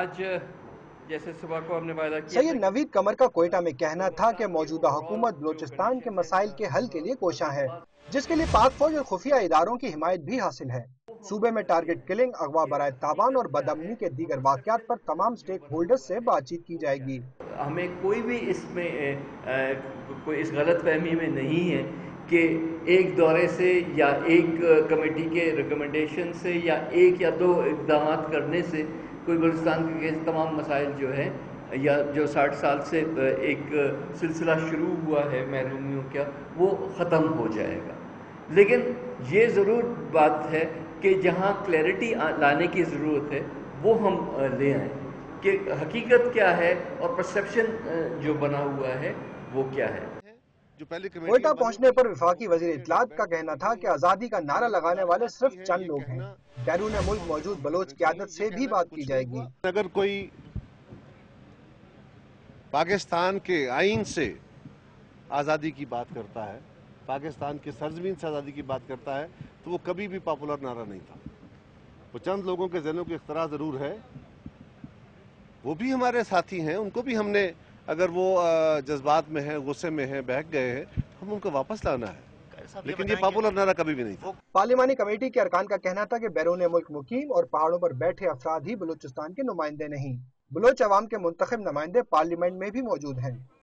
آج جیسے صبح کو ہم نے وعدہ کیا سید نوید قمر کا کوئٹہ میں کہنا تھا کہ موجودہ حکومت بلوچستان کے مسائل کے حل کے لیے کوشاں ہے، جس کے لیے پاک فوج اور خفیہ اداروں کی حمایت بھی حاصل ہے۔ صوبے میں ٹارگٹ کلنگ، اغوا برائے تاوان اور بدامنی کے دیگر واقعات پر تمام سٹیک ہولڈرز سے بات چیت کی جائے گی۔ ہمیں کوئی بھی اس میں کوئی اس غلط فہمی میں نہیں ہے کہ ایک دورے سے یا ایک کمیٹی کے ریکمنڈیشن سے یا ایک یا دو اقدامات کرنے سے کوئی بلوچستان کے تمام مسائل جو ہیں یا جو 60 سال سے ایک سلسلہ شروع ہوا ہے محرومیوں کا وہ ختم ہو جائے گا۔ لیکن یہ ضرور بات ہے کہ جہاں کلیئرٹی لانے کی ضرورت ہے وہ ہم لے آئیں کہ حقیقت کیا ہے اور پرسیپشن جو بنا ہوا ہے وہ کیا ہے۔ کوئٹہ پہنچنے پر وفاقی وزیر اطلاعات کا کہنا تھا کہ آزادی کا نعرہ لگانے والے صرف چند لوگ ہیں، بیرون ملک موجود بلوچ قیادت سے بھی بات کی جائے گی۔ اگر کوئی پاکستان کے آئین سے آزادی کی بات کرتا ہے، پاکستان کے سرزمین سے آزادی کی بات کرتا ہے، تو وہ کبھی بھی پاپولر نعرہ نہیں تھا۔ وہ چند لوگوں کے ذہنوں کی اختراع ضرور ہے، وہ بھی ہمارے ساتھی ہیں، ان کو بھی ہم نے اگر وہ جذبات میں ہیں، غصے میں ہیں، بہک گئے ہیں، ہم ان کو واپس لانا ہے، لیکن یہ پاپولر نعرہ کبھی بھی نہیں تھا۔ پارلیمانی کمیٹی کے ارکان کا کہنا تھا کہ بیرون ملک مقیم اور پہاڑوں پر بیٹھے افراد ہی بلوچستان کے نمائندے نہیں، بلوچ عوام کے منتخب نمائندے پارلیمنٹ میں بھی موجود ہیں۔